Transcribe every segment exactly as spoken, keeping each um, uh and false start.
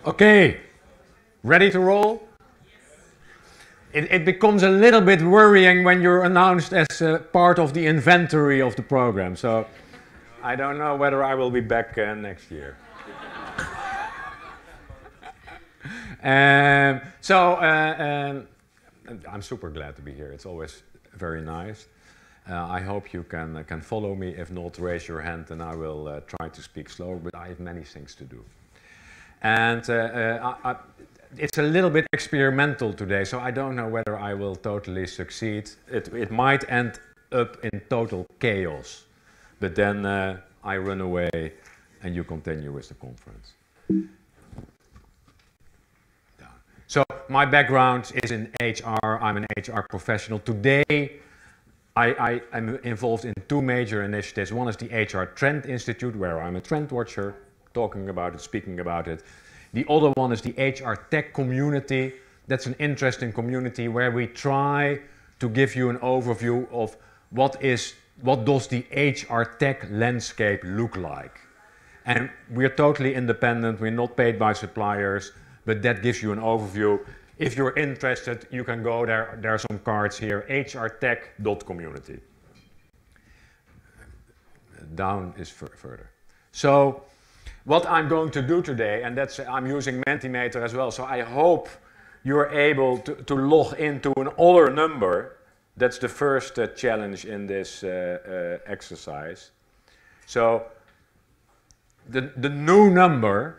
Okay, ready to roll? It, it becomes a little bit worrying when you're announced as uh, part of the inventory of the program. So I don't know whether I will be back uh, next year. um, so uh, um, I'm super glad to be here. It's always very nice. Uh, I hope you can uh, can follow me. If not, raise your hand and I will uh, try to speak slow. But I have many things to do. And uh, uh, I, I, it's a little bit experimental today, so I don't know whether I will totally succeed. It, it might end up in total chaos, but then uh, I run away and you continue with the conference. So my background is in H R. I'm an H R professional. Today I, I am involved in two major initiatives. One is the H R Trend Institute, where I'm a trend watcher, talking about it, speaking about it. The other one is the H R Tech community. That's an interesting community where we try to give you an overview of what is, what does the H R Tech landscape look like. And we're totally independent, we're not paid by suppliers, but that gives you an overview. If you're interested, you can go there, there are some cards here, H R tech dot community. Down is further. So, what I'm going to do today, and that's I'm using Mentimeter as well, so I hope you're able to, to log into an other number. That's the first uh, challenge in this uh, uh, exercise. So the, the new number,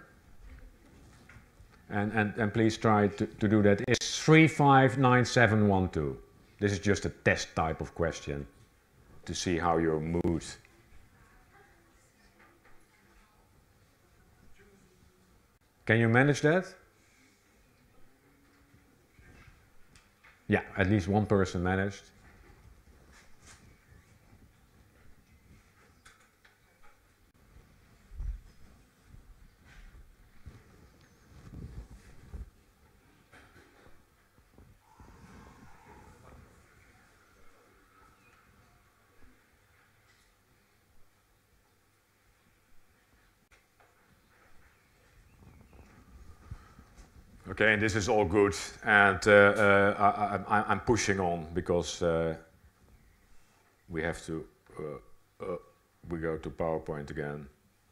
and, and, and please try to, to do that, is three five nine seven one two. This is just a test type of question to see how your mood. Can you manage that? Yeah, at least one person managed. Okay, and this is all good, and uh, uh, I, I, I'm pushing on because uh, we have to, uh, uh, we go to PowerPoint again.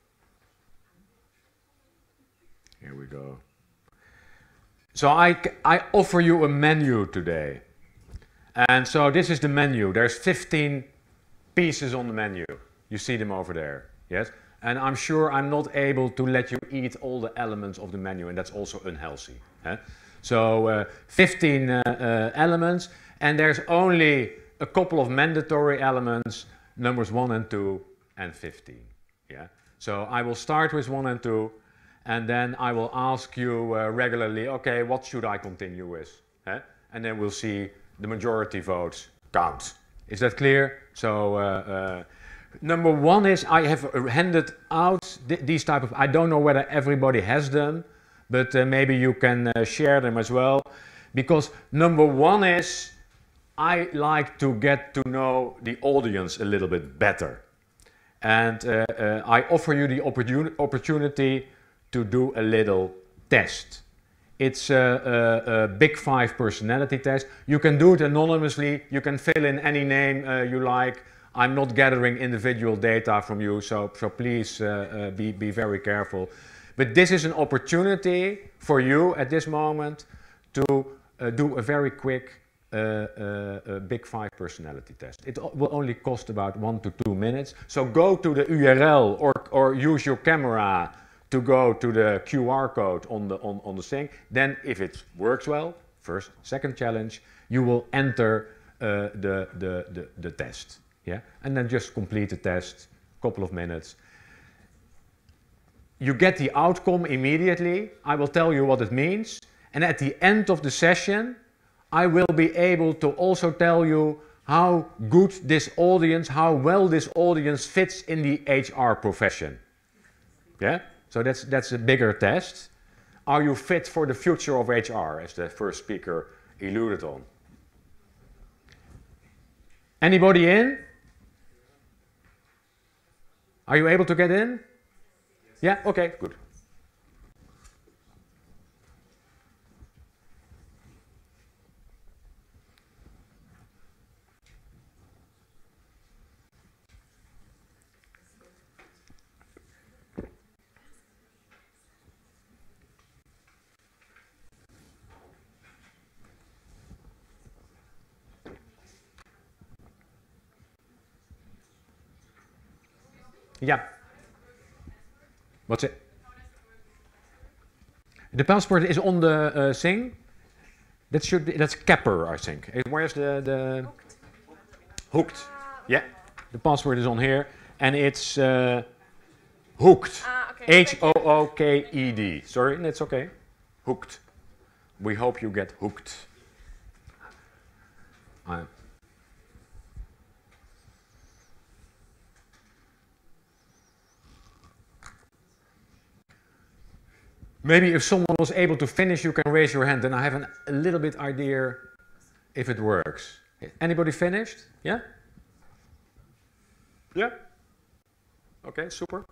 Here we go. So I, I offer you a menu today, and so this is the menu. There's fifteen pieces on the menu. You see them over there, yes? And I'm sure I'm not able to let you eat all the elements of the menu, and that's also unhealthy. Eh? So uh, fifteen uh, uh, elements, and there's only a couple of mandatory elements, numbers one and two, and fifteen. Yeah. So I will start with one and two, and then I will ask you uh, regularly, okay, what should I continue with? Eh? And then we'll see the majority votes count. Is that clear? So. Uh, uh, Number one is I have handed out th these type of, I don't know whether everybody has them, but uh, maybe you can uh, share them as well. Because number one is I like to get to know the audience a little bit better. And uh, uh, I offer you the opportun opportunity to do a little test. It's a, a, a Big Five personality test. You can do it anonymously, you can fill in any name uh, you like. I'm not gathering individual data from you, so, so please uh, uh, be, be very careful. But this is an opportunity for you at this moment to uh, do a very quick uh, uh, uh, Big Five personality test. It will only cost about one to two minutes. So go to the U R L or, or use your camera to go to the Q R code on the, on, on the thing. Then if it works well, first, second challenge, you will enter uh, the, the, the, the test. Yeah, and then just complete the test, couple of minutes. You get the outcome immediately. I will tell you what it means. And at the end of the session, I will be able to also tell you how good this audience, how well this audience fits in the H R profession. Yeah, so that's, that's a bigger test. Are you fit for the future of H R, as the first speaker alluded on? Anybody in? Are you able to get in? Yeah? Okay, good. Yeah. What's it? The passport is on the uh, thing. That should be, that's Capper, I think. Eh, Where's the, the... Hooked. Yeah. The password is on here. And it's uh, Hooked. Ah, okay. H O O K E D. Sorry, that's okay. Hooked. We hope you get hooked. Uh, Maybe if someone was able to finish, you can raise your hand. Then I have an, a little bit idea if it works. Anybody finished? Yeah? Yeah? Okay, super.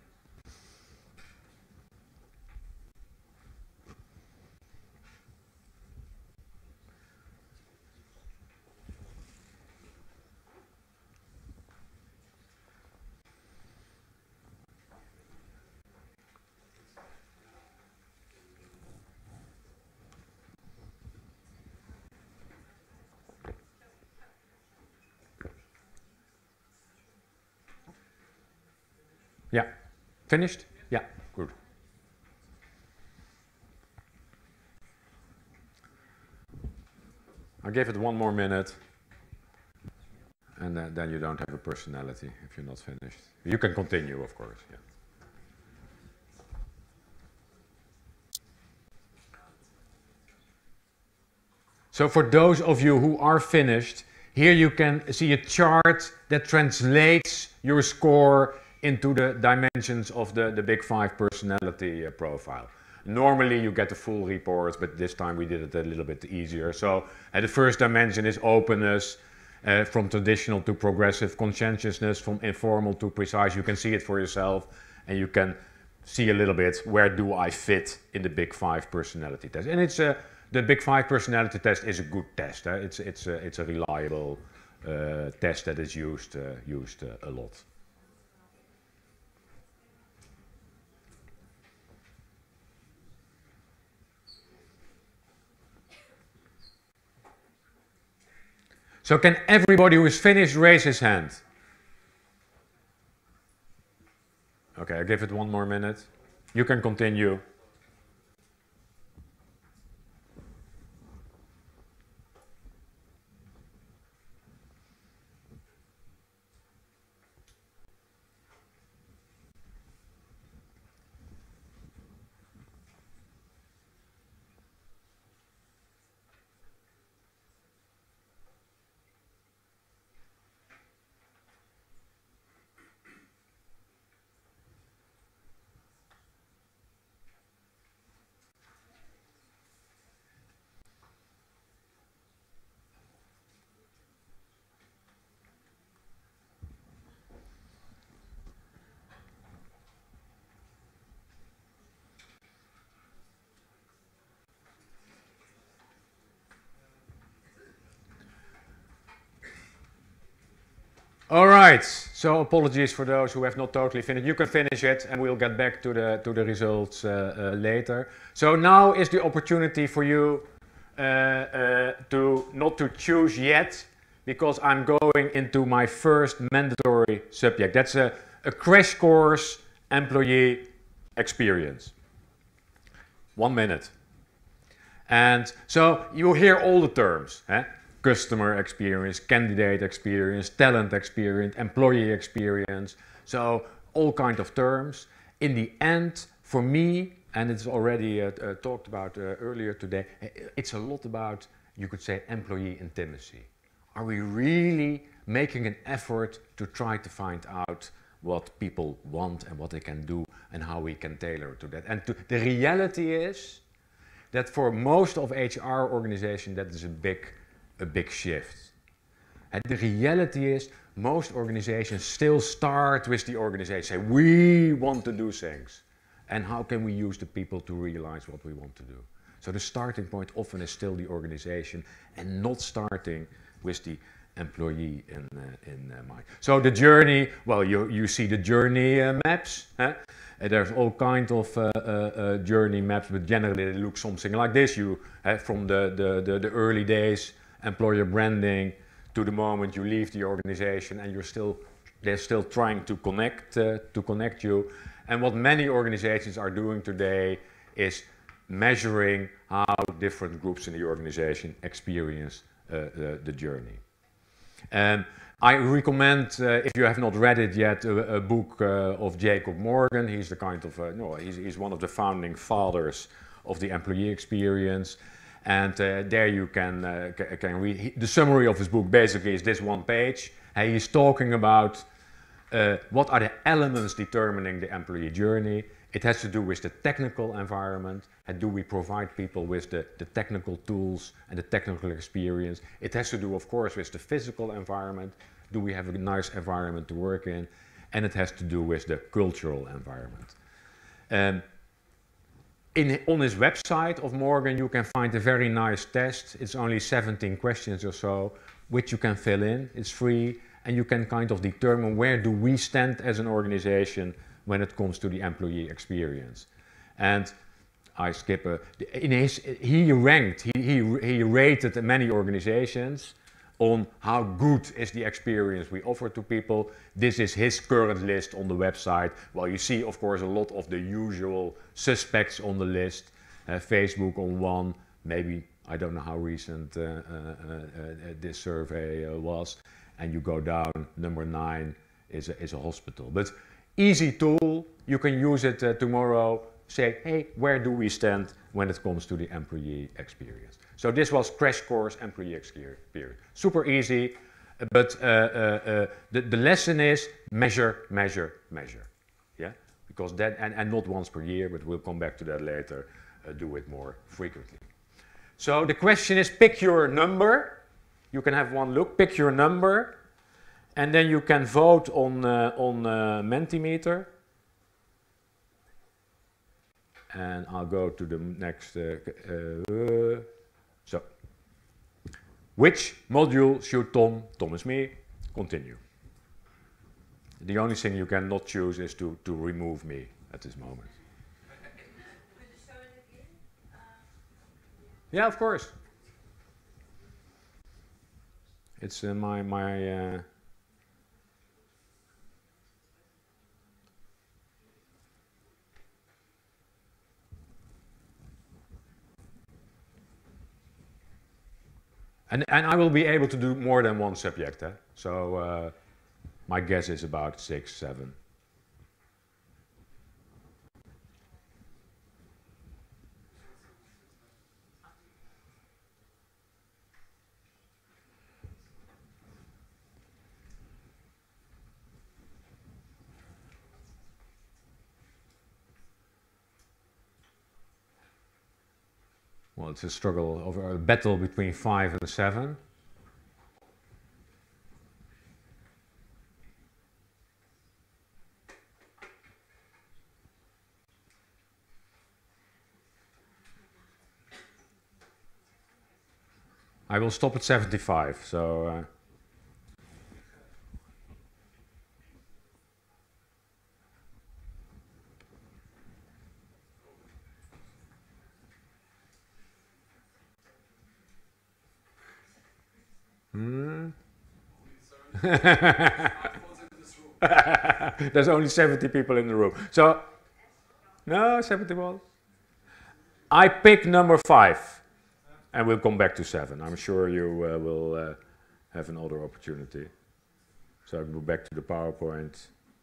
Yeah. Finished? Yeah, good. I'll give it one more minute. And uh, then you don't have a personality if you're not finished. You can continue, of course. Yeah. So for those of you who are finished, here you can see a chart that translates your score into the dimensions of the, the Big Five personality uh, profile. Normally you get the full report, but this time we did it a little bit easier. So uh, the first dimension is openness, uh, from traditional to progressive, conscientiousness, from informal to precise. You can see it for yourself, and you can see a little bit where do I fit in the Big Five personality test. And it's a, the Big Five personality test is a good test. Eh? It's, it's, a, it's a reliable uh, test that is used, uh, used uh, a lot. So can everybody who is finished raise his hand? Okay, I'll give it one more minute. You can continue. All right, so apologies for those who have not totally finished. You can finish it and we'll get back to the, to the results uh, uh, later. So now is the opportunity for you uh, uh, to not to choose yet, because I'm going into my first mandatory subject. That's a, a crash course employee experience. One minute. And so you hear all the terms. Eh? Customer experience, candidate experience, talent experience, employee experience. So all kinds of terms. In the end, for me, and it's already uh, uh, talked about uh, earlier today, it's a lot about, you could say, employee intimacy. Are we really making an effort to try to find out what people want and what they can do and how we can tailor to that? And to, the reality is that for most of H R organizations, that is a big a big shift. And the reality is, most organizations still start with the organization, say, we want to do things. And how can we use the people to realize what we want to do? So the starting point often is still the organization and not starting with the employee in, uh, in uh, mind. So the journey, well, you, you see the journey uh, maps. Huh? Uh, there's all kinds of uh, uh, uh, journey maps, but generally they look something like this. You uh, from the, the, the, the early days, employer branding, to the moment you leave the organization and you're still they're still trying to connect, uh, to connect you. And what many organizations are doing today is measuring how different groups in the organization experience uh, the, the journey. Um, I recommend, uh, if you have not read it yet, a, a book uh, of Jacob Morgan. He's the kind of, uh, no, he's, he's one of the founding fathers of the employee experience. And uh, there you can, uh, can read, he, the summary of his book basically is this one page. And he's talking about uh, what are the elements determining the employee journey. It has to do with the technical environment, and do we provide people with the, the technical tools and the technical experience. It has to do, of course, with the physical environment. Do we have a nice environment to work in? And it has to do with the cultural environment. Um, in, on his website of Morgan, you can find a very nice test. It's only seventeen questions or so, which you can fill in. It's free, and you can kind of determine where do we stand as an organization when it comes to the employee experience. And I skip a, in his, he ranked, he, he, he rated many organizations on how good is the experience we offer to people. This is his current list on the website. Well, you see, of course, a lot of the usual suspects on the list. Uh, Facebook on one, maybe, I don't know how recent uh, uh, uh, this survey uh, was. And you go down, number nine is a, is a hospital. But easy tool, you can use it uh, tomorrow, say, hey, where do we stand when it comes to the employee experience? So this was Crash Course Employee Experience. Super easy, but uh, uh, uh, the, the lesson is measure, measure, measure. Yeah, because that, and, and not once per year, but we'll come back to that later, uh, do it more frequently. So the question is, pick your number. You can have one look, pick your number. And then you can vote on, uh, on uh, Mentimeter. And I'll go to the next. Uh, uh, so, which module should Tom, Tom is me, continue? The only thing you cannot choose is to, to remove me at this moment. Yeah, of course. It's uh, my, my uh, And, and I will be able to do more than one subject. Eh? So uh, my guess is about six, seven. Well, it's a struggle over a battle between five and seven. I will stop at seventy-five, so... Uh, Hmm. There's only seventy people in the room. So, no, seventy-one. I pick number five, and we'll come back to seven. I'm sure you uh, will uh, have another opportunity. So I go back to the PowerPoint.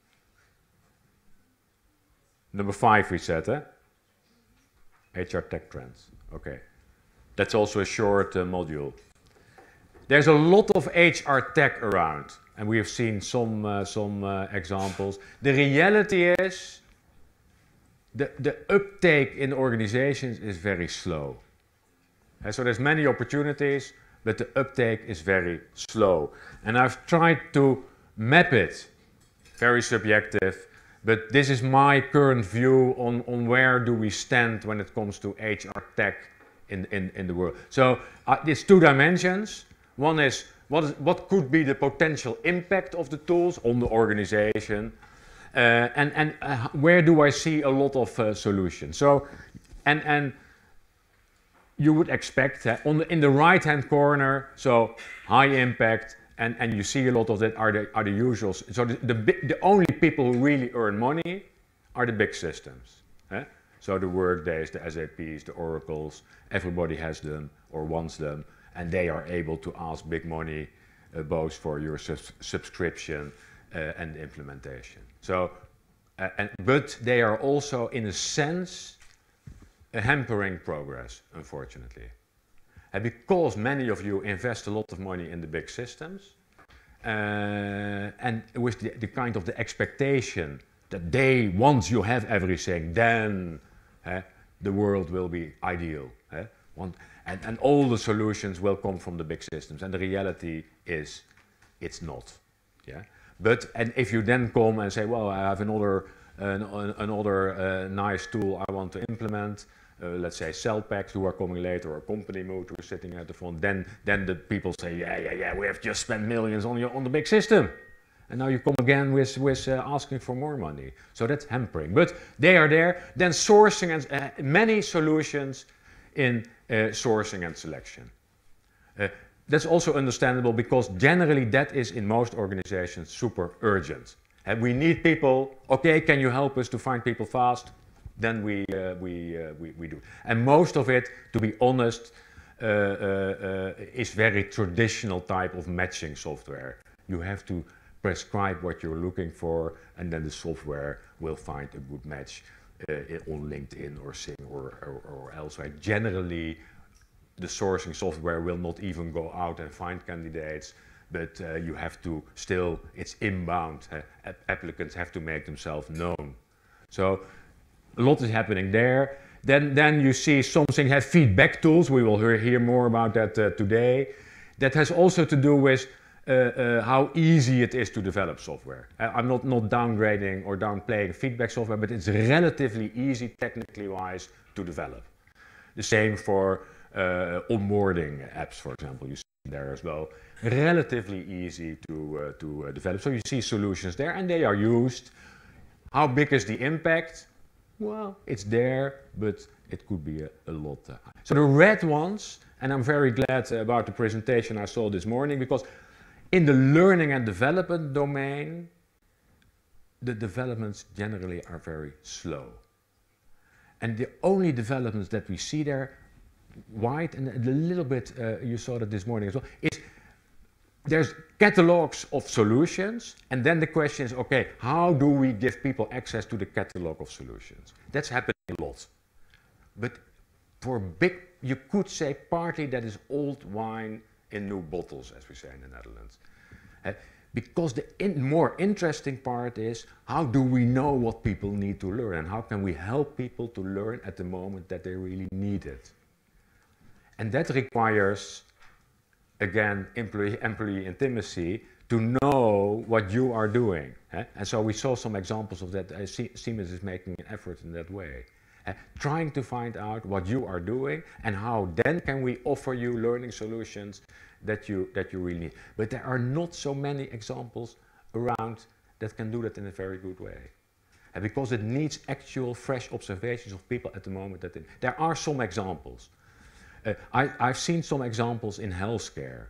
Number five, we said, eh? H R tech trends. Okay. That's also a short uh, module. There's a lot of H R tech around, and we have seen some, uh, some uh, examples. The reality is, the, the uptake in organizations is very slow. And so there's many opportunities, but the uptake is very slow. And I've tried to map it, very subjective, but this is my current view on, on where do we stand when it comes to H R tech in, in, in the world. So uh, there's two dimensions. One is what, is what could be the potential impact of the tools on the organization, uh, and, and uh, where do I see a lot of uh, solutions. So, and, and you would expect uh, on the, in the right hand corner, so high impact, and, and you see a lot of that are the, are the usuals. So the, the, the only people who really earn money are the big systems. Eh? So the Workdays, the S A Ps, the Oracles, everybody has them or wants them, and they are able to ask big money uh, both for your subs subscription uh, and implementation. So, uh, and, but they are also, in a sense, uh, hampering progress, unfortunately. And because many of you invest a lot of money in the big systems, uh, and with the, the kind of the expectation that they, once you have everything, then uh, the world will be ideal. Uh, one, and, and all the solutions will come from the big systems. And the reality is, it's not. Yeah? But, and if you then come and say, well, I have another, uh, another uh, nice tool I want to implement, Uh, let's say Cellpact, who are coming later, or Company Mood, who are sitting at the front, then, then the people say, yeah, yeah, yeah, we have just spent millions on, your, on the big system. And now you come again with, with uh, asking for more money. So that's hampering. But they are there. Then sourcing and uh, many solutions in uh, sourcing and selection. Uh, that's also understandable because generally that is in most organizations super urgent. And we need people. Okay, can you help us to find people fast? Then we, uh, we, uh, we, we do. And most of it, to be honest, uh, uh, uh, is very traditional type of matching software. You have to prescribe what you're looking for, and then the software will find a good match uh, on LinkedIn or Sing or, or, or elsewhere. Generally, the sourcing software will not even go out and find candidates, but uh, you have to still, it's inbound. Uh, applicants have to make themselves known. So, a lot is happening there. Then, then you see something, have feedback tools. We will hear, hear more about that uh, today. That has also to do with uh, uh, how easy it is to develop software. Uh, I'm not, not downgrading or downplaying feedback software, but it's relatively easy, technically wise, to develop. The same for uh, onboarding apps, for example. You see there as well. Relatively easy to, uh, to uh, develop. So you see solutions there, and they are used. How big is the impact? Well, it's there, but it could be a, a lot. Uh, so the red ones, and I'm very glad about the presentation I saw this morning, because in the learning and development domain, the developments generally are very slow. And the only developments that we see there, white, and a little bit, uh, you saw that this morning as well, is there's catalogs of solutions, and then the question is, okay, how do we give people access to the catalog of solutions? That's happening a lot. But for big, you could say partly that is old wine in new bottles, as we say in the Netherlands. Uh, because the in, more interesting part is, how do we know what people need to learn, and how can we help people to learn at the moment that they really need it? And that requires, again, employee, employee intimacy, to know what you are doing. Eh? And so we saw some examples of that. Uh, Siemens is making an effort in that way. Uh, trying to find out what you are doing, and how then can we offer you learning solutions that you, that you really need. But there are not so many examples around that can do that in a very good way. And because it needs actual fresh observations of people at the moment. That it, there are some examples. Uh, I, I've seen some examples in healthcare.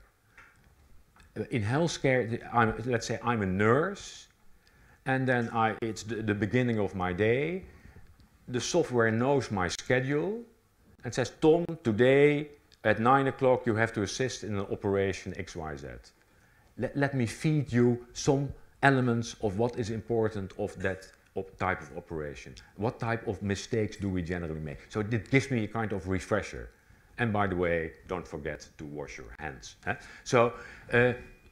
Uh, in healthcare, I'm, let's say I'm a nurse, and then I, it's the, the beginning of my day. The software knows my schedule and says, Tom, today at nine o'clock you have to assist in an operation X Y Z. Let, let me feed you some elements of what is important of that type of operation. What type of mistakes do we generally make? So it gives me a kind of refresher. And by the way, don't forget to wash your hands. Huh? So uh,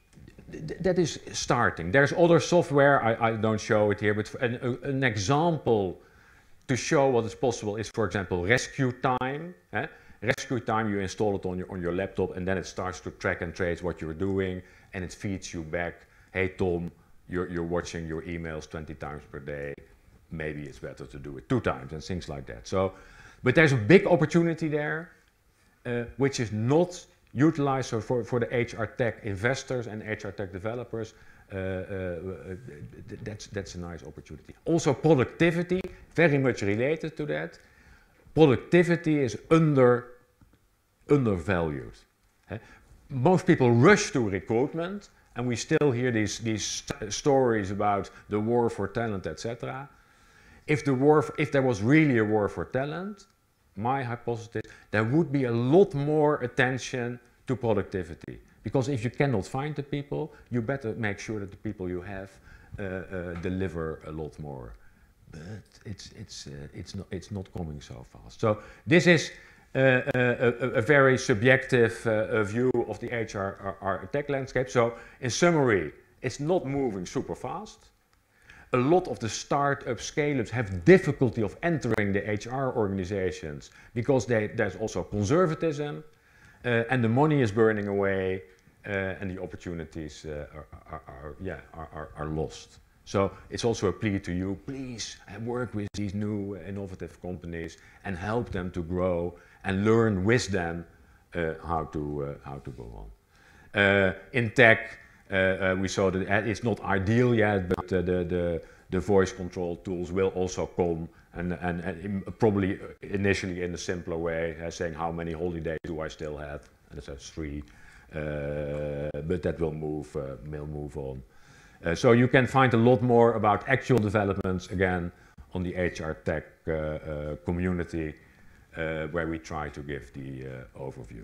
th that is starting. There's other software, I, I don't show it here, but an, an example to show what is possible is, for example, Rescue Time. Huh? Rescue Time, you install it on your, on your laptop, and then it starts to track and trace what you're doing, and it feeds you back, hey Tom, you're, you're watching your emails twenty times per day, maybe it's better to do it two times, and things like that. So, but there's a big opportunity there, Uh, which is not utilized. So for, for the H R tech investors and H R tech developers, uh, uh, that's, that's a nice opportunity. Also productivity, very much related to that. Productivity is under, undervalued. Eh? Most people rush to recruitment, and we still hear these, these st stories about the war for talent, et cetera. If, the war for, if there was really a war for talent, my hypothesis, there would be a lot more attention to productivity. Because if you cannot find the people, you better make sure that the people you have uh, uh, deliver a lot more. But it's, it's, uh, it's, not, it's not coming so fast. So this is uh, a, a, a very subjective uh, view of the H R, R tech landscape. So in summary, it's not moving super fast. A lot of the startup scale-ups have difficulty of entering the H R organizations because they, there's also conservatism uh, and the money is burning away uh, and the opportunities uh, are, are, are, yeah, are, are, are lost. So it's also a plea to you, please work with these new innovative companies and help them to grow and learn with them uh, how, to, uh, how to go on. Uh, in tech, Uh, uh, we saw that it's not ideal yet, but uh, the, the, the voice control tools will also come, and, and, and probably initially in a simpler way, uh, saying how many holidays do I still have, and it says three, uh, but that will move, uh, will move on. Uh, so you can find a lot more about actual developments, again, on the H R tech uh, uh, community, uh, where we try to give the uh, overview.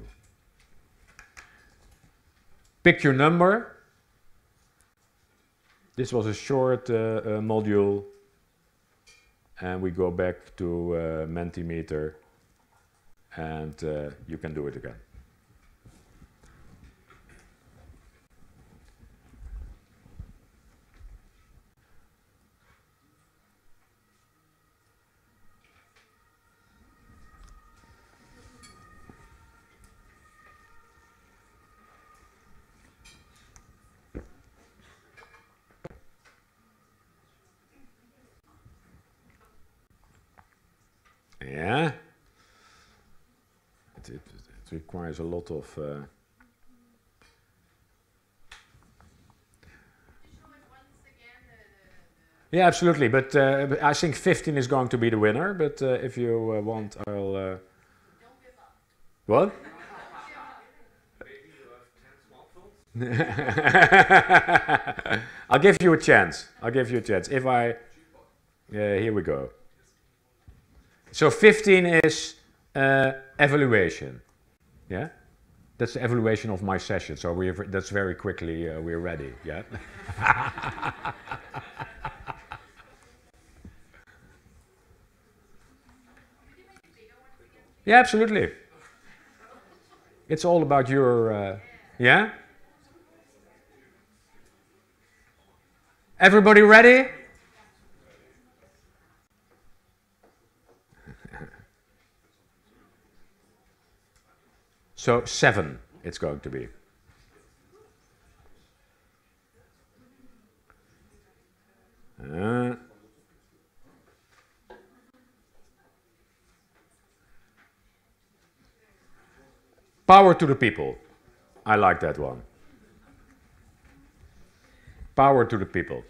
Pick your number. This was a short uh, uh, module, and we go back to uh, Mentimeter, and uh, you can do it again. Yeah, it, it, it requires a lot of. Uh, yeah, absolutely. But uh, I think fifteen is going to be the winner. But uh, if you uh, want, I'll. Uh, what? I'll give you a chance. I'll give you a chance. If I. Yeah, here we go. So fifteen is uh, evaluation, yeah? That's the evaluation of my session, so we're, that's very quickly, uh, we're ready, yeah? Yeah, absolutely. It's all about your, uh, yeah? Everybody ready? So seven, it's going to be. Uh, power to the people. I like that one. Power to the people.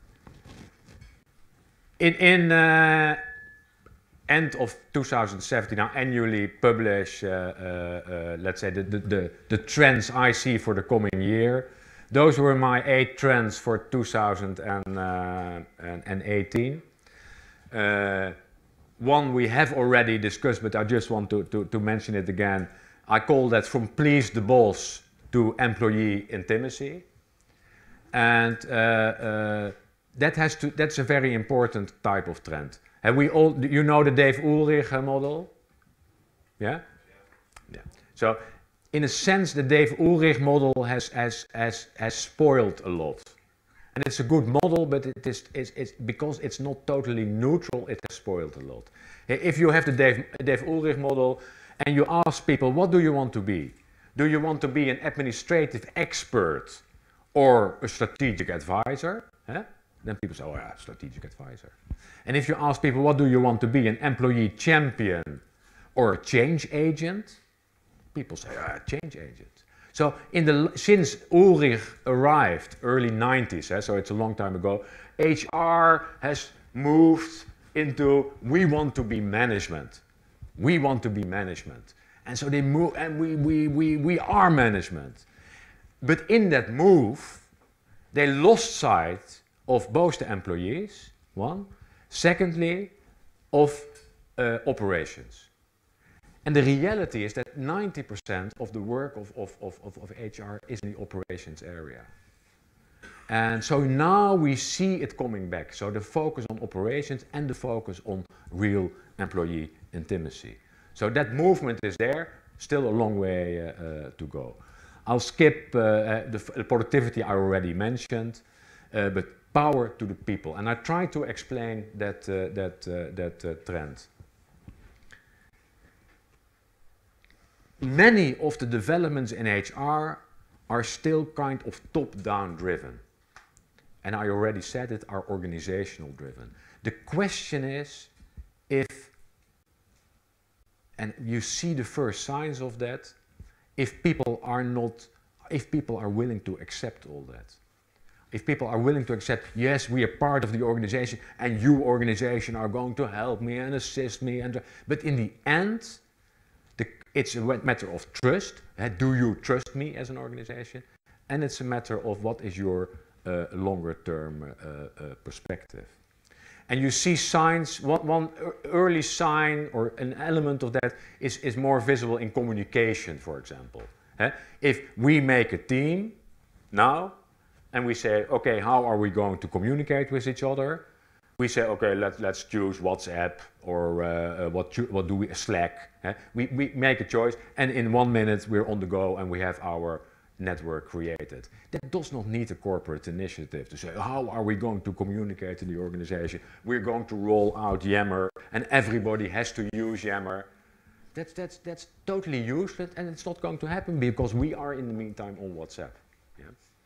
In, in uh, end of two thousand seventeen, I annually publish, uh, uh, uh, let's say, the, the, the trends I see for the coming year. Those were my eight trends for two thousand eighteen. Uh, one we have already discussed, but I just want to, to, to mention it again. I call that from please the boss to employee intimacy. And uh, uh, that has to, that's a very important type of trend. And we all, you know the Dave Ulrich model? Yeah? Yeah. So, in a sense, the Dave Ulrich model has, has, has, has spoiled a lot. And it's a good model, but it is, it's, it's, because it's not totally neutral, it has spoiled a lot. If you have the Dave, Dave Ulrich model and you ask people, what do you want to be? Do you want to be an administrative expert or a strategic advisor? Huh? Then people say, oh yeah, strategic advisor. And if you ask people, what do you want to be, an employee champion or a change agent? People say, ah, change agent. So in the, since Ulrich arrived, early nineties, eh, so it's a long time ago, H R has moved into, we want to be management. We want to be management. And so they move, and we, we, we, we are management. But in that move, they lost sight of both the employees, one. Secondly, of uh, operations. And the reality is that ninety percent of the work of, of, of, of, of H R is in the operations area. And so now we see it coming back. So the focus on operations and the focus on real employee intimacy. So that movement is there, still a long way uh, uh, to go. I'll skip uh, uh, the, the productivity I already mentioned, uh, but power to the people. And I try to explain that, uh, that, uh, that uh, trend. Many of the developments in H R are still kind of top-down driven. And I already said it, are organizational driven. The question is if, and you see the first signs of that, if people are not, if people are willing to accept all that. If people are willing to accept, yes, we are part of the organization and you organization are going to help me and assist me. And, but in the end, the, it's a matter of trust. Uh, do you trust me as an organization? And it's a matter of what is your uh, longer term uh, uh, perspective. And you see signs, one, one early sign or an element of that is, is more visible in communication, for example. Uh, if we make a team now, and we say, okay, how are we going to communicate with each other? We say, okay, let, let's choose WhatsApp or uh, what, what do we, Slack. Eh? We, we make a choice and in one minute we're on the go and we have our network created. That does not need a corporate initiative to say, how are we going to communicate in the organization? We're going to roll out Yammer and everybody has to use Yammer. That's, that's, that's totally useless and it's not going to happen because we are in the meantime on WhatsApp. Yeah.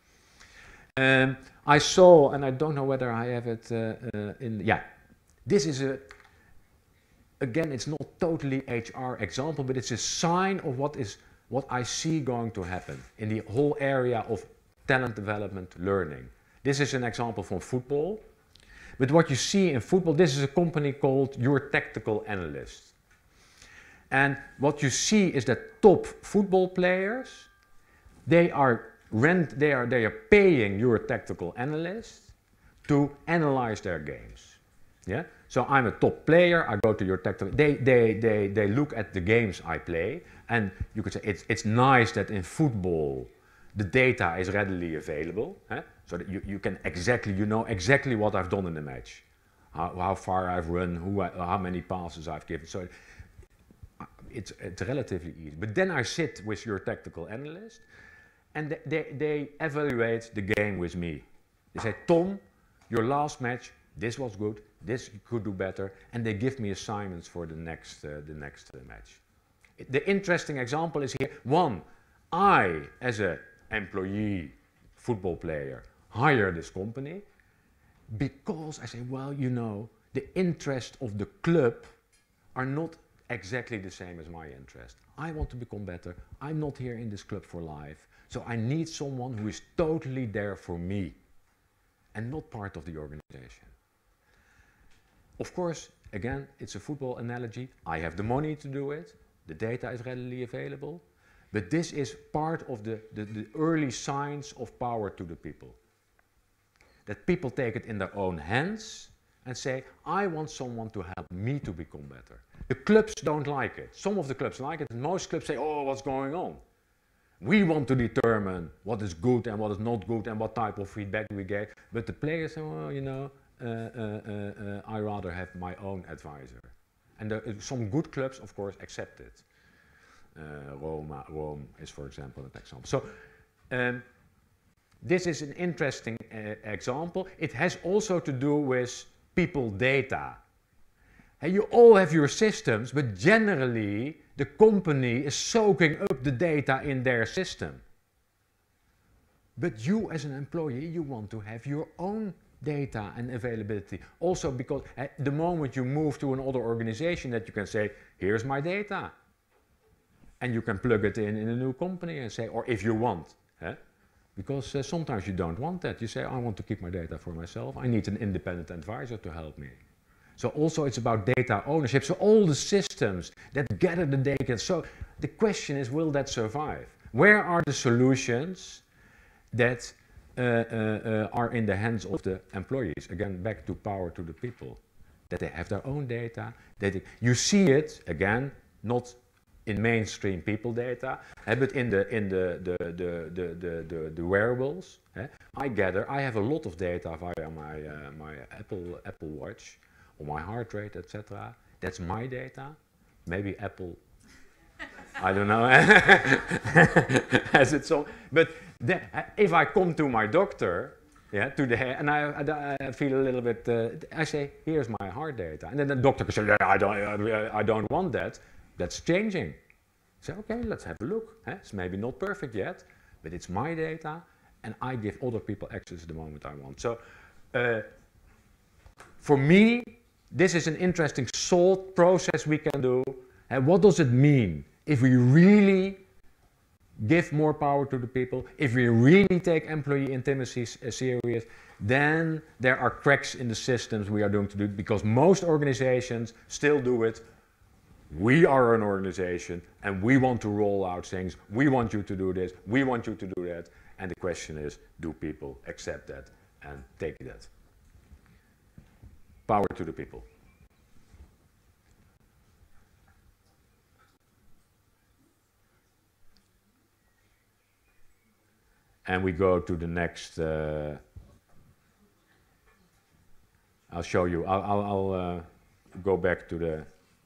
Um, I saw, and I don't know whether I have it uh, uh, in, yeah, this is a, again, it's not totally H R example, but it's a sign of what is, what I see going to happen in the whole area of talent development learning. This is an example from football, but what you see in football, this is a company called Your Tactical Analyst. And what you see is that top football players, they are Rent, they are, they are paying your tactical analyst to analyze their games. Yeah? So I'm a top player, I go to your tactical, they, they, they, they look at the games I play, and you could say it's, it's nice that in football the data is readily available, eh? So that you, you can exactly, you know exactly what I've done in the match, how, how far I've run, who I, how many passes I've given. So it's, it's relatively easy. But then I sit with your tactical analyst, and they, they evaluate the game with me. They say, Tom, your last match, this was good, this you could do better, and they give me assignments for the next, uh, the next uh, match. The interesting example is here, one, I, as an employee, football player, hire this company because I say, well, you know, the interest of the club are not exactly the same as my interest. I want to become better, I'm not here in this club for life. So I need someone who is totally there for me and not part of the organization. Of course, again, it's a football analogy. I have the money to do it. The data is readily available. But this is part of the, the, the early signs of power to the people. That people take it in their own hands and say, I want someone to help me to become better. The clubs don't like it. Some of the clubs like it, and most clubs say, oh, what's going on? We want to determine what is good and what is not good and what type of feedback we get. But the players say, well, you know, uh, uh, uh, uh, I rather have my own advisor. And there, uh, some good clubs, of course, accept it. Uh, Roma, Rome is, for example, an example. So um, this is an interesting uh, example. It has also to do with people data. And you all have your systems, but generally the company is soaking up the data in their system. But you as an employee, you want to have your own data and availability. Also because at the moment you move to another organization that you can say, here's my data. And you can plug it in in a new company and say, or if you want. Eh? Because uh, sometimes you don't want that. You say, I want to keep my data for myself. I need an independent advisor to help me. So also it's about data ownership. So all the systems that gather the data. So the question is, will that survive? Where are the solutions that uh, uh, are in the hands of the employees. Again, back to power to the people. That they have their own data. That they, you see it, again, not in mainstream people data, eh, but in the in the the the the the, the, the wearables. Eh. I gather I have a lot of data via my uh, my Apple Apple Watch, or my heart rate, et cetera. That's my data. Maybe Apple, I don't know, has its own. But the, if I come to my doctor, yeah, to the and I, I, I feel a little bit. Uh, I say, here's my heart data, and then the doctor can say, yeah, I don't, I, I don't want that. That's changing. I say, okay, let's have a look. Eh? It's maybe not perfect yet, but it's my data, and I give other people access the moment I want. So, uh, for me, this is an interesting thought process we can do. And what does it mean if we really give more power to the people, if we really take employee intimacy uh, serious, then there are cracks in the systems we are going to do, because most organizations still do it. We are an organization and we want to roll out things. We want you to do this. We want you to do that. And the question is, do people accept that and take that? Power to the people. And we go to the next. Uh, I'll show you. I'll, I'll, I'll uh, go back to the.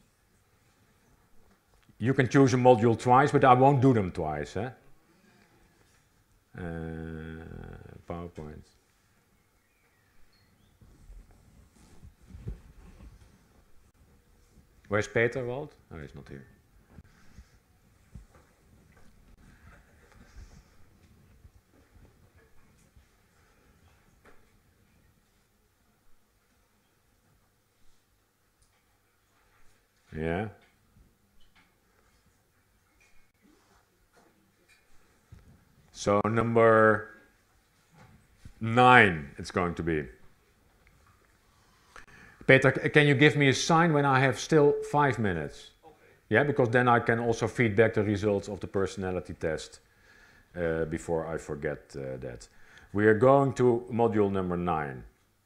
You can choose a module twice, but I won't do them twice. Eh? Uh, PowerPoint. Where's Peter Wald? Oh, he's not here. Yeah. So number nine it's going to be. Peter, can you give me a sign when I have still five minutes? Okay. Yeah, because then I can also feed back the results of the personality test uh, before I forget uh, that. We are going to module number nine.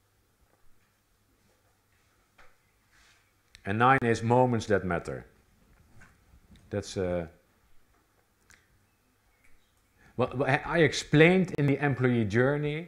And nine is moments that matter. That's uh, well, I explained in the employee journey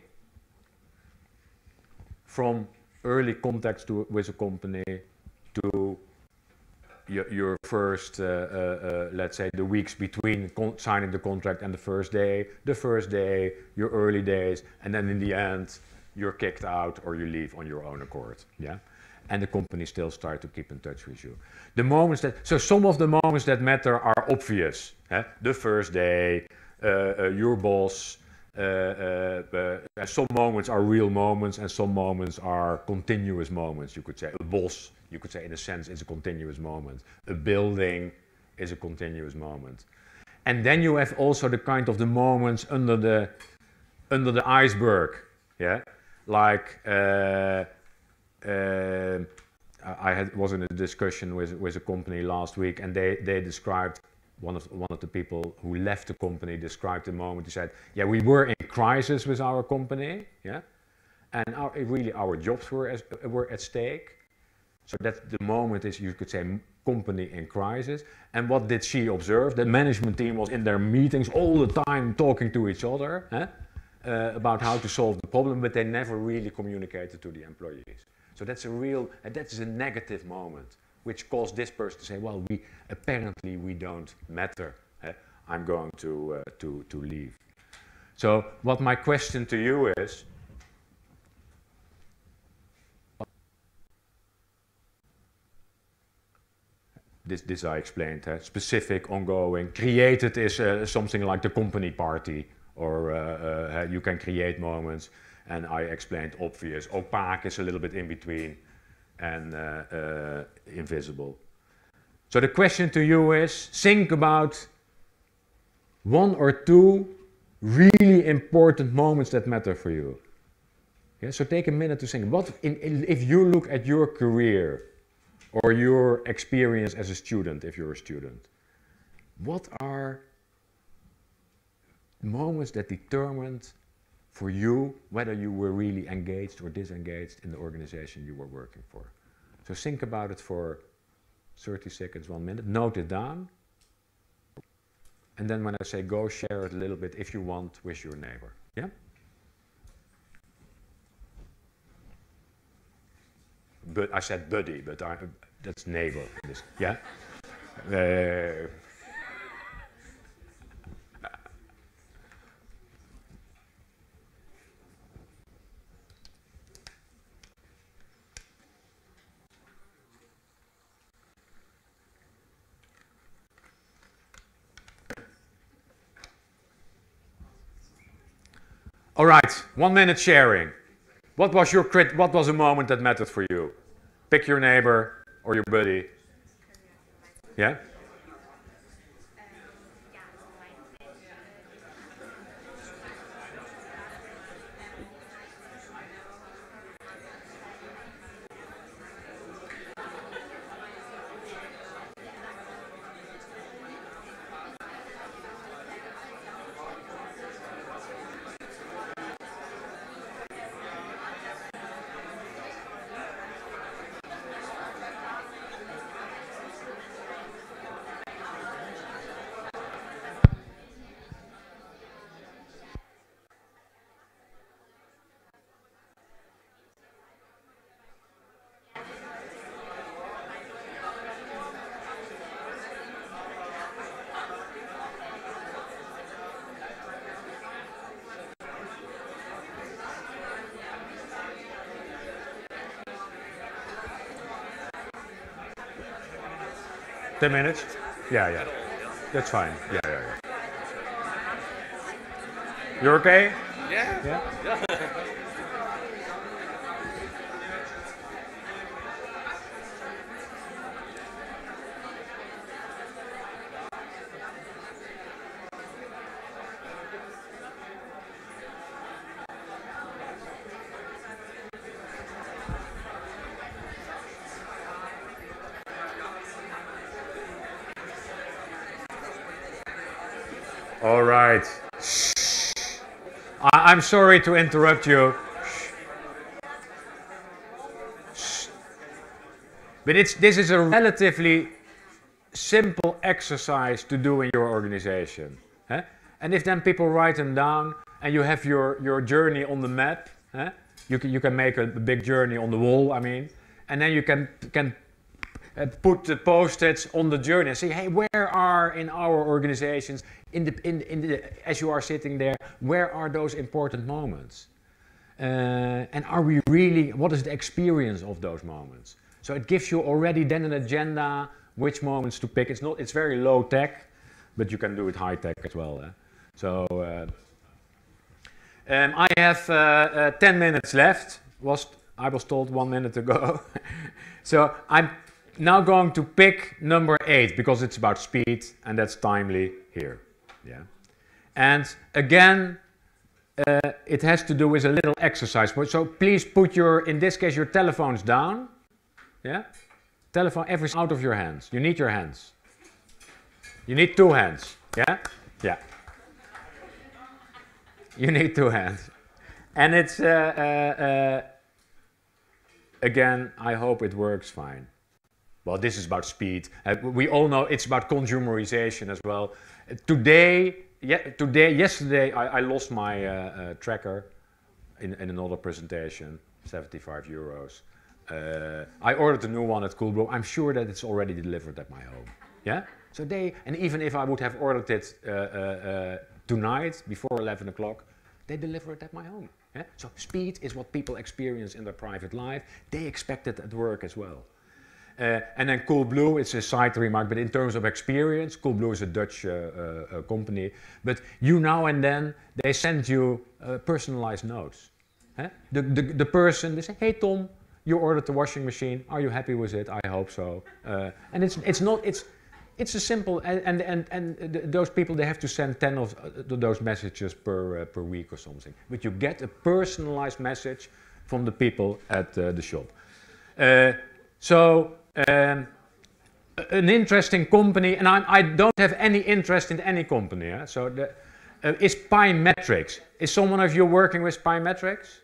from early contacts to, with a company to your, your first, uh, uh, uh, let's say, the weeks between signing the contract and the first day, the first day, your early days, and then in the end, you're kicked out or you leave on your own accord. Yeah. And the company still start to keep in touch with you. The moments that, so some of the moments that matter are obvious. Eh? The first day, uh, uh, your boss, uh, uh, uh, some moments are real moments and some moments are continuous moments, you could say. A boss, you could say in a sense, is a continuous moment. A building is a continuous moment. And then you have also the kind of the moments under the, under the iceberg, yeah? Like, uh, Uh, I had, was in a discussion with, with a company last week, and they, they described, one of, one of the people who left the company described the moment. He said, yeah, we were in crisis with our company, yeah, and our, really our jobs were, as, were at stake. So that the moment is, you could say, company in crisis. And what did she observe? The management team was in their meetings all the time talking to each other eh, uh, about how to solve the problem, but they never really communicated to the employees. So that's a real, and that is a negative moment, which caused this person to say, well, we apparently we don't matter. Eh? I'm going to, uh, to, to leave. So what my question to you is, this, this I explained, eh? Specific, ongoing, created is uh, something like the company party, or uh, uh, you can create moments. And I explained obvious. Opaque is a little bit in between, and uh, uh, invisible. So the question to you is, think about one or two really important moments that matter for you. Yeah, so take a minute to think, what in, in, if you look at your career or your experience as a student, if you're a student, what are moments that determined for you, whether you were really engaged or disengaged in the organization you were working for. So think about it for thirty seconds, one minute, note it down, and then when I say go, share it a little bit if you want with your neighbor. Yeah? But I said buddy, but I, that's neighbor. This, yeah? Uh, All right, one minute sharing. What was your crit? What was a moment that mattered for you? Pick your neighbor or your buddy. Yeah? Ten minutes? Yeah, yeah. That's fine. Yeah, yeah, yeah. You're okay? Yeah. Yeah? Yeah. All right. I, I'm sorry to interrupt you. But it's, this is a relatively simple exercise to do in your organization. Huh? And if then people write them down and you have your, your journey on the map, huh? you, can, you can make a big journey on the wall, I mean, and then you can, can uh, put the post-its on the journey and say, hey, where are in our organizations, in the, in, in the, as you are sitting there, where are those important moments? Uh, and are we really, what is the experience of those moments? So it gives you already then an agenda, which moments to pick. It's not, it's very low tech, but you can do it high tech as well. Eh? So uh, um, I have uh, uh, ten minutes left. Was I was told one minute ago. So I'm now going to pick number eight because it's about speed and that's timely here. Yeah, and again. Uh, it has to do with a little exercise. So please put your, in this case, your telephones down. Yeah? Telephone, everything out of your hands. You need your hands. You need two hands. Yeah? Yeah. You need two hands. And it's, uh, uh, uh, again, I hope it works fine. Well, this is about speed. Uh, we all know it's about consumerization as well. Uh, today, yeah, today, yesterday, I, I lost my uh, uh, tracker in, in another presentation, seventy-five euros. Uh, I ordered a new one at Coolblue. I'm sure that it's already delivered at my home. Yeah. So they, and even if I would have ordered it uh, uh, uh, tonight before eleven o'clock, they deliver it at my home. Yeah. So speed is what people experience in their private life. They expect it at work as well. Uh, and then Coolblue, it's a side remark, but in terms of experience, Coolblue is a Dutch uh, uh, company, but you now and then, they send you uh, personalized notes. Huh? The, the, the person, they say, hey Tom, you ordered the washing machine, are you happy with it? I hope so. Uh, and it's, it's not, it's, it's a simple, and, and, and, and those people, they have to send ten of those messages per, uh, per week or something. But you get a personalized message from the people at uh, the shop. Uh, so, Um, an interesting company, and I'm, I don't have any interest in any company. Eh? So, the, uh, is Pymetrics. Is someone of you working with Pymetrics?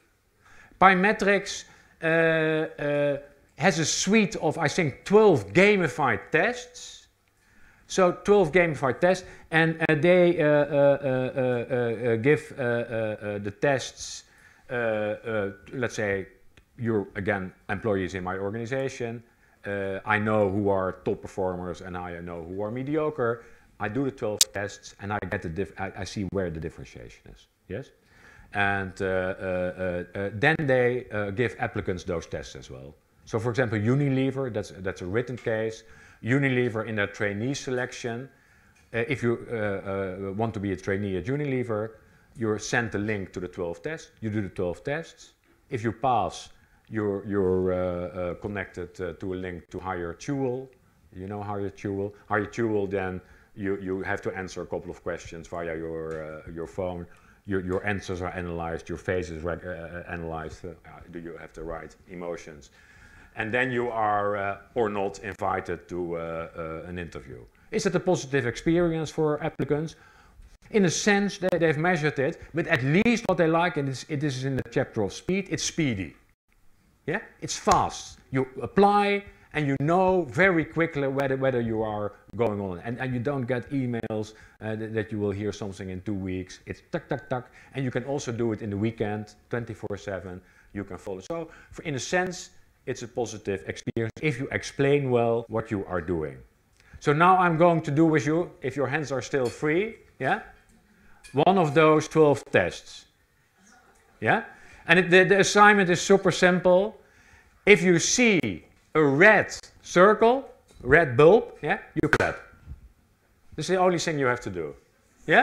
Pymetrics uh, uh, has a suite of, I think, twelve gamified tests. So twelve gamified tests, and uh, they uh, uh, uh, uh, uh, give uh, uh, uh, the tests, uh, uh, let's say, you're, again, employees in my organization. Uh, I know who are top performers and I know who are mediocre. I do the twelve tests and I get the diff I, I see where the differentiation is. Yes, and uh, uh, uh, uh, then they uh, give applicants those tests as well. So, for example, Unilever, that's that's a written case. Unilever in their trainee selection. Uh, if you uh, uh, want to be a trainee at Unilever, you're sent a link to the twelve tests. You do the twelve tests. If you pass, You're, you're uh, uh, connected uh, to a link to Hire Tool. You know Hire Tool? Hire Tool, then you, you have to answer a couple of questions via your, uh, your phone. Your, your answers are analyzed, your face is uh, analyzed. Uh, do you have the right emotions? And then you are uh, or not invited to uh, uh, an interview. Is it a positive experience for applicants? In a sense, they, they've measured it, but at least what they like, and it's, it is in the chapter of speed, it's speedy. Yeah, it's fast. You apply and you know very quickly whether, whether you are going on. And, and you don't get emails uh, that, that you will hear something in two weeks. It's tuck, tuck, tuck. And you can also do it in the weekend, twenty-four seven. You can follow. So for, in a sense, it's a positive experience if you explain well what you are doing. So now I'm going to do with you, if your hands are still free, yeah, one of those twelve tests. Yeah? And it, the, the assignment is super simple. If you see a red circle, red bulb, yeah, you clap. This is the only thing you have to do. Yeah?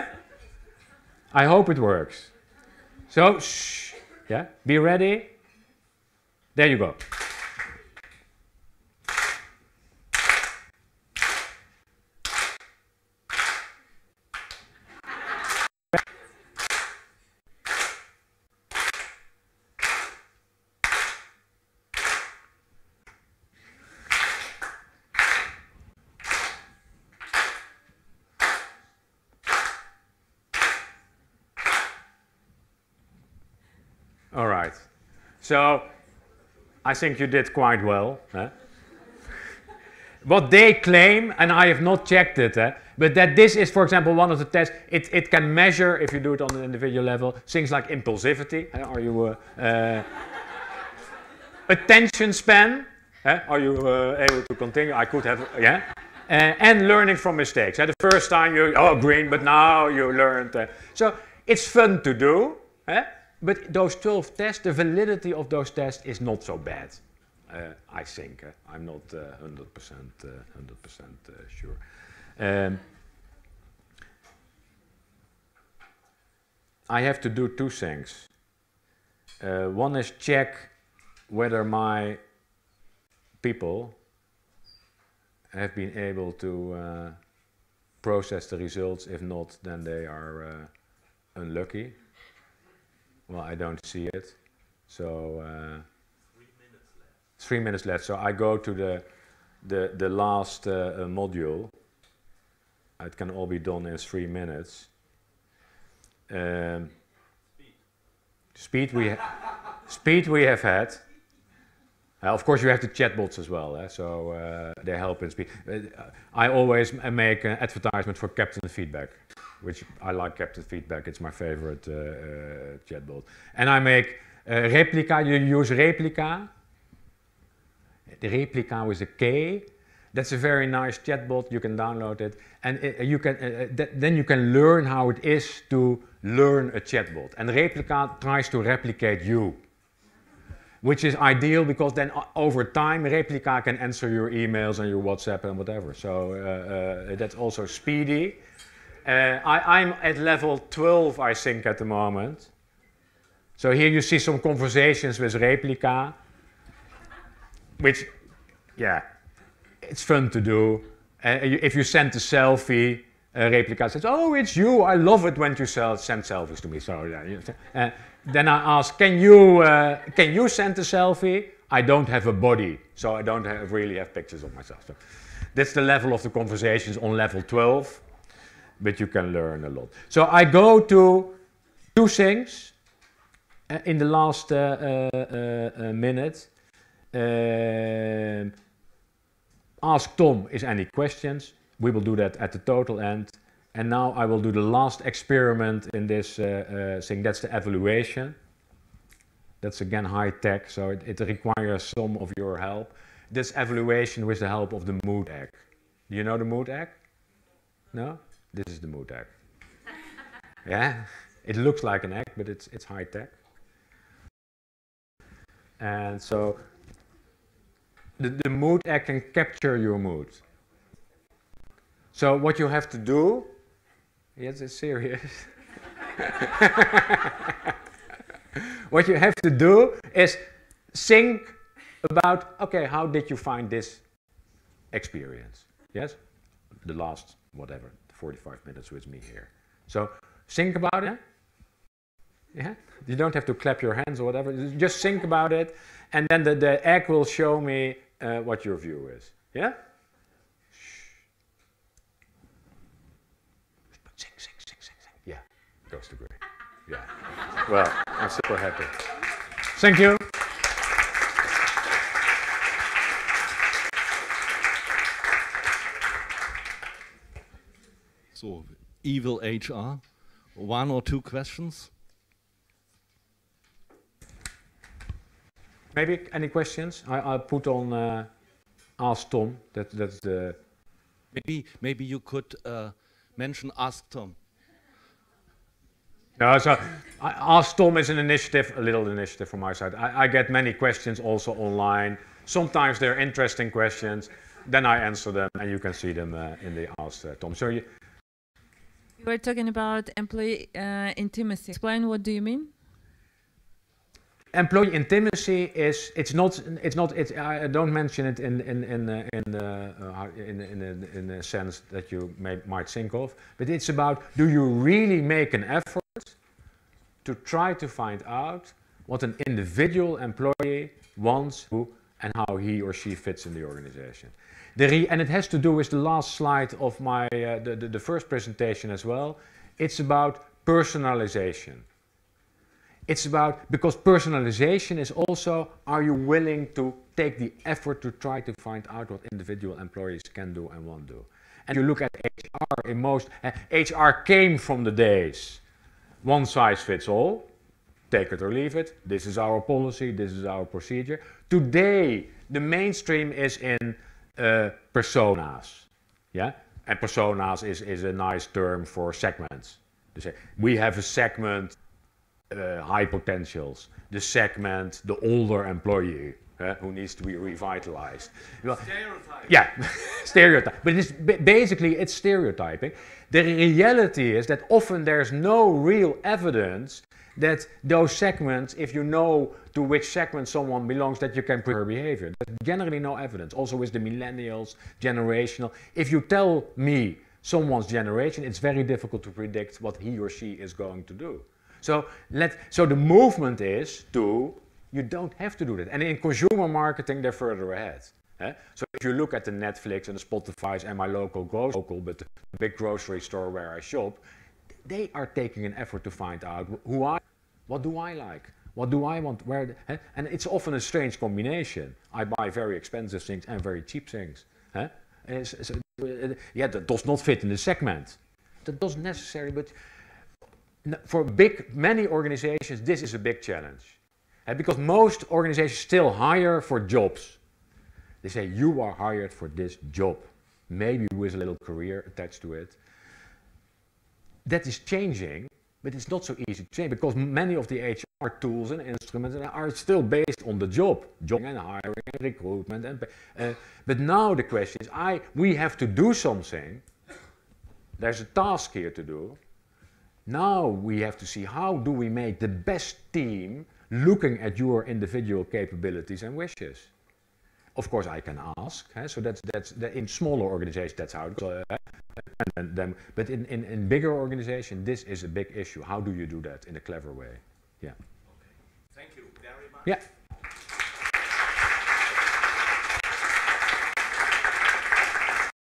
I hope it works. So, shh, yeah, be ready. There you go. All right, so I think you did quite well. Huh? What they claim, and I have not checked it, huh? But that this is, for example, one of the tests, it, it can measure, if you do it on an individual level, things like impulsivity. Huh? Are you, uh, uh, attention span, huh? Are you uh, able to continue? I could have, yeah. Uh, and learning from mistakes. Huh? The first time you, oh, green, but now you learned. Uh, so it's fun to do. Huh? But those twelve tests, the validity of those tests is not so bad, uh, I think. Uh, I'm not uh, one hundred percent uh, one hundred percent uh, sure. Um, I have to do two things. Uh, one is check whether my people have been able to uh, process the results. If not, then they are uh, unlucky. Well, I don't see it, so uh, three minutes left. Three minutes left. So I go to the the the last uh, uh, module. It can all be done in three minutes. Um, speed. Speed we speed we have had. Uh, of course, you have the chatbots as well, eh? So uh, they help in speed. Uh, I always make an advertisement for Captain Feedback, which I like Captain Feedback. It's my favorite uh, uh, chatbot. And I make uh, Replica. You use Replica. The Replica with a K. That's a very nice chatbot. You can download it, and it, you can uh, th then you can learn how it is to learn a chatbot. And Replica tries to replicate you, which is ideal because then uh, over time Replica can answer your emails and your WhatsApp and whatever. So uh, uh, that's also speedy. Uh, I, I'm at level twelve, I think, at the moment. So here you see some conversations with Replica, which, yeah, it's fun to do. Uh, if you send a selfie, uh, Replica says, "Oh, it's you. I love it when you sell, send selfies to me." So yeah, uh, then I ask, "Can you uh, can you send a selfie?" I don't have a body, so I don't have, really have pictures of myself. So that's the level of the conversations on level twelve. but you can learn a lot. So I go to two things uh, in the last uh, uh, uh, minute. Um, ask Tom is any questions. We will do that at the total end. And now I will do the last experiment in this uh, uh, thing. That's the evaluation. That's again high tech, so it, it requires some of your help. This evaluation with the help of the mood egg. Do you know the mood egg? No? This is the mood egg. Yeah? It looks like an egg, but it's, it's high tech. And so the, the mood egg can capture your mood. So what you have to do, yes, it's serious. What you have to do is think about, okay, how did you find this experience? Yes? The last, whatever, forty-five minutes with me here. So think about it. Yeah? You don't have to clap your hands or whatever. Just think about it, and then the, the egg will show me uh, what your view is. Yeah? Sing, sing, sing, sing, sing. Yeah, goes to great. Yeah. Well, I'm super happy. Thank you. So, evil H R. One or two questions? Maybe any questions? I, I'll put on uh, Ask Tom. That, that's the. Maybe, maybe you could uh, mention Ask Tom. No, so I, Ask Tom is an initiative, a little initiative from my side. I, I get many questions also online. Sometimes they're interesting questions. Then I answer them, and you can see them uh, in the Ask uh, Tom. So you, you were talking about employee uh, intimacy. Explain, what do you mean? Employee intimacy is, it's not, it's not, it's, I don't mention it in, in, in, uh, in, uh, in, in, in, in a sense that you may, might think of, but it's about, do you really make an effort to try to find out what an individual employee wants who, and how he or she fits in the organization. The re and it has to do with the last slide of my, uh, the, the, the first presentation as well. It's about personalization. It's about, because personalization is also, are you willing to take the effort to try to find out what individual employees can do and won't do? And you look at H R, in most, uh, H R came from the days, one size fits all, take it or leave it, this is our policy, this is our procedure. Today, the mainstream is in uh, personas, yeah? And personas is, is a nice term for segments. They say, we have a segment, Uh, high potentials, the segment, the older employee uh, who needs to be revitalized. Well, stereotype. Yeah, stereotype. But it's basically it's stereotyping. The reality is that often there's no real evidence that those segments, if you know to which segment someone belongs, that you can predict her behavior. There's generally no evidence. Also with the millennials, generational. If you tell me someone's generation, it's very difficult to predict what he or she is going to do. So, let, so the movement is to, you don't have to do that. And in consumer marketing, they're further ahead. Eh? So if you look at the Netflix and the Spotify's and my local grocery, local, but the big grocery store where I shop, they are taking an effort to find out who I, what do I like? What do I want? Where? Eh? And it's often a strange combination. I buy very expensive things and very cheap things. Eh? And it's, it's, uh, yeah, that does not fit in the segment. That doesn't necessarily, but for big, many organizations, this is a big challenge. Uh, because most organizations still hire for jobs. They say, you are hired for this job. Maybe with a little career attached to it. That is changing, but it's not so easy to change because many of the H R tools and instruments are still based on the job. Job and hiring and recruitment. And, uh, but now the question is, I, we have to do something. There's a task here to do. Now we have to see how do we make the best team looking at your individual capabilities and wishes. Of course, I can ask. Eh? So that's that's that in smaller organizations that's how it goes. Uh, and then, but in, in in bigger organizations, this is a big issue. How do you do that in a clever way? Yeah. Okay. Thank you very much. Yeah.